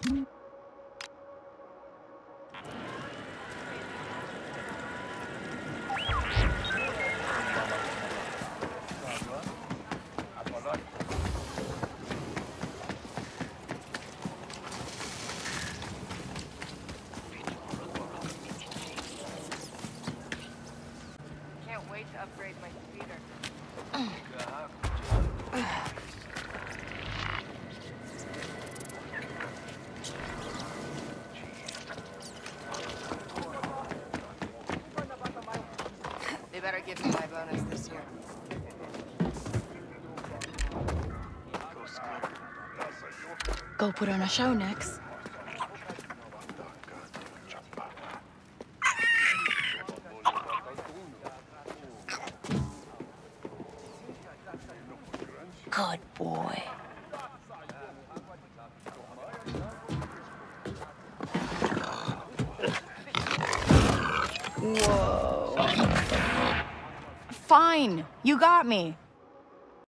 Can't wait to upgrade my speeder. They better give me my bonus this year. Go put on a show next. Good boy. Whoa. Fine, you got me.